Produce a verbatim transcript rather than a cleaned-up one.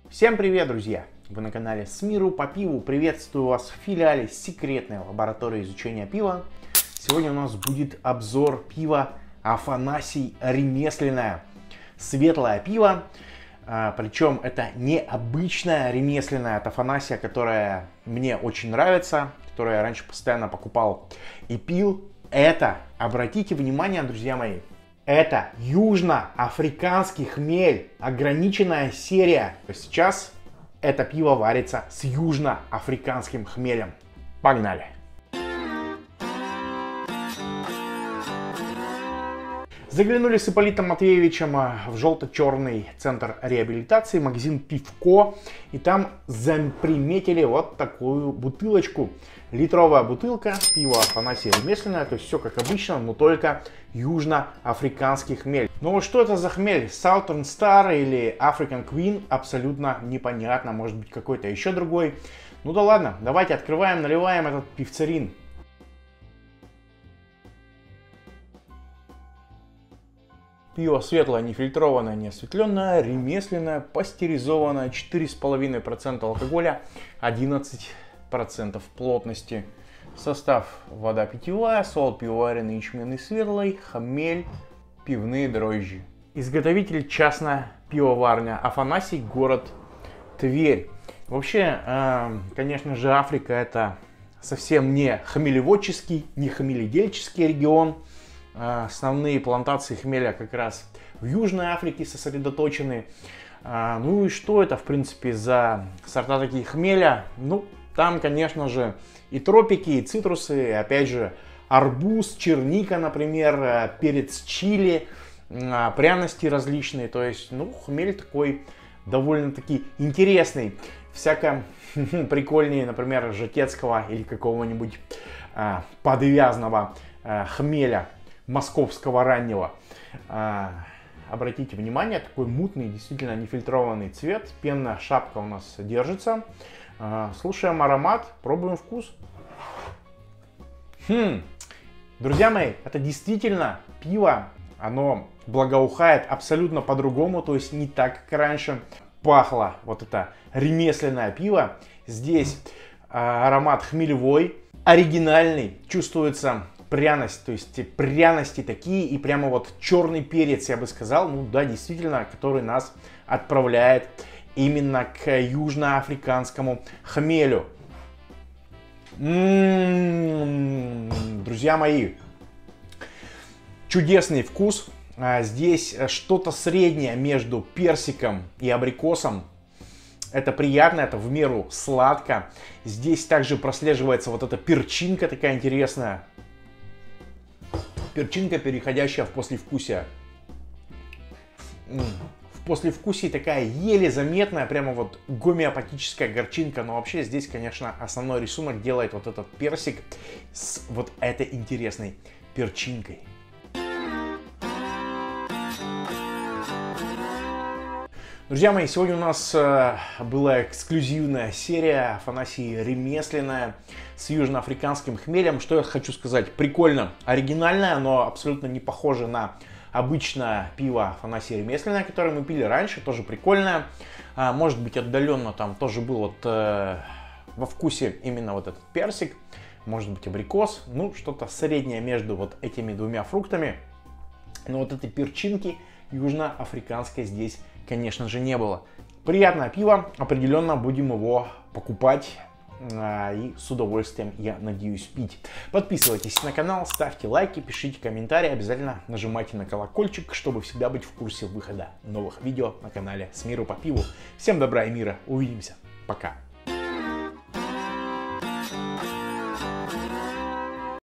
Всем привет, друзья! Вы на канале С миру по пиву. Приветствую вас в филиале секретной лаборатории изучения пива. Сегодня у нас будет обзор пива Афанасий ремесленное. Светлое пиво. Причем это необычное ремесленное от Афанасия, которое мне очень нравится, которое я раньше постоянно покупал и пил. Это, обратите внимание, друзья мои, это южноафриканский хмель, ограниченная серия. Сейчас это пиво варится с южноафриканским хмелем. Погнали! Заглянули с Ипполитом Матвеевичем в желто-черный центр реабилитации, магазин Пивко, и там заприметили вот такую бутылочку. Литровая бутылка, пиво Афанасий ремесленное, то есть все как обычно, но только южноафриканский хмель. Но что это за хмель? Southern Star или African Queen? Абсолютно непонятно, может быть какой-то еще другой. Ну да ладно, давайте открываем, наливаем этот пивцерин. Пиво светлое, нефильтрованное, неосветленное, ремесленное, пастеризованное, четыре с половиной процента алкоголя, одиннадцать процентов плотности. Состав: вода питьевая, солод пивоваренный, ячменный светлый, хмель, пивные дрожжи. Изготовитель: частная пивоварня Афанасий, город Тверь. Вообще, э, конечно же, Африка — это совсем не хмелеводческий, не хмеледельческий регион. Основные плантации хмеля как раз в Южной Африке сосредоточены. Ну и что это, в принципе, за сорта такие хмеля? Ну, там, конечно же, и тропики, и цитрусы, и, опять же, арбуз, черника, например, перец чили, пряности различные. То есть, ну, хмель такой довольно-таки интересный. Всяко прикольнее, например, жатецкого или какого-нибудь подвязного хмеля московского раннего. А, обратите внимание, такой мутный, действительно нефильтрованный цвет. Пенная шапка у нас держится. А, слушаем аромат, пробуем вкус. Хм. Друзья мои, это действительно пиво. Оно благоухает абсолютно по-другому, то есть не так, как раньше пахло вот это ремесленное пиво. Здесь а, аромат хмелевой, оригинальный, чувствуется пряность, то есть пряности такие, и прямо вот черный перец, я бы сказал, ну да, действительно, который нас отправляет именно к южноафриканскому хмелю. М-м-м, друзья мои, чудесный вкус. Здесь что-то среднее между персиком и абрикосом. Это приятно, это в меру сладко. Здесь также прослеживается вот эта перчинка такая интересная. Перчинка, переходящая в послевкусие. В послевкусии такая еле заметная, прямо вот гомеопатическая горчинка. Но вообще здесь, конечно, основной рисунок делает вот этот персик с вот этой интересной перчинкой. Друзья мои, сегодня у нас э, была эксклюзивная серия Афанасий ремесленное с южноафриканским хмелем. Что я хочу сказать? Прикольно, оригинальное, но абсолютно не похоже на обычное пиво Афанасий ремесленное, которое мы пили раньше. Тоже прикольное. А, может быть, отдаленно там тоже был вот, э, во вкусе именно вот этот персик. Может быть, абрикос. Ну, что-то среднее между вот этими двумя фруктами. Но вот этой перчинки южноафриканской здесь, конечно же, не было. Приятное пиво, определенно будем его покупать а, и с удовольствием, я надеюсь, пить. Подписывайтесь на канал, ставьте лайки, пишите комментарии, обязательно нажимайте на колокольчик, чтобы всегда быть в курсе выхода новых видео на канале С миру по пиву. Всем добра и мира, увидимся, пока.